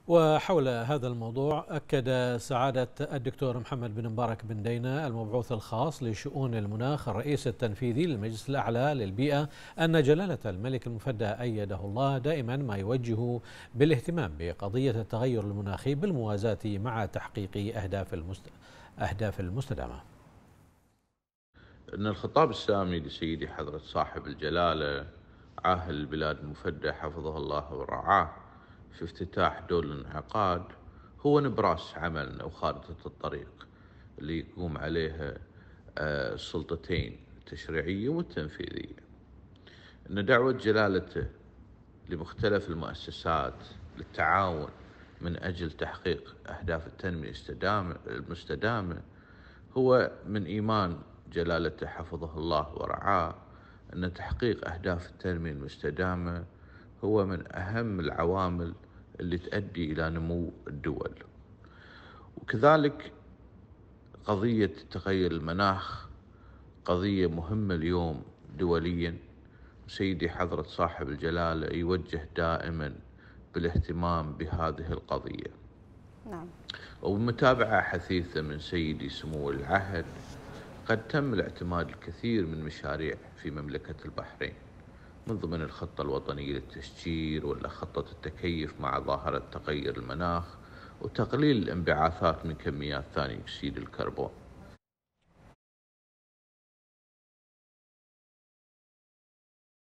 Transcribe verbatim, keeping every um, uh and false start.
وحول هذا الموضوع أكد سعادة الدكتور محمد بن مبارك بن دينة المبعوث الخاص لشؤون المناخ الرئيس التنفيذي للمجلس الأعلى للبيئة أن جلالة الملك المفدى أيده الله دائما ما يوجه بالاهتمام بقضية التغير المناخي بالموازاة مع تحقيق أهداف المست... أهداف المستدامة. أن الخطاب السامي لسيدي حضرة صاحب الجلالة عاهل البلاد المفدى حفظه الله ورعاه في افتتاح دور الانعقاد هو نبراس عملنا وخارطة الطريق اللي يقوم عليها السلطتين التشريعية والتنفيذية. أن دعوة جلالته لمختلف المؤسسات للتعاون من أجل تحقيق أهداف التنمية المستدامة هو من إيمان جلالته حفظه الله ورعاه أن تحقيق أهداف التنمية المستدامة هو من أهم العوامل اللي تؤدي إلى نمو الدول. وكذلك قضية تغير المناخ قضية مهمة اليوم دوليا، سيدي حضرة صاحب الجلالة يوجه دائما بالاهتمام بهذه القضية. نعم. وبمتابعة حثيثة من سيدي سمو العهد قد تم الاعتماد الكثير من مشاريع في مملكة البحرين من ضمن الخطة الوطنية للتشجير ولا خطة التكيف مع ظاهرة تغير المناخ وتقليل الانبعاثات من كميات ثاني أكسيد الكربون.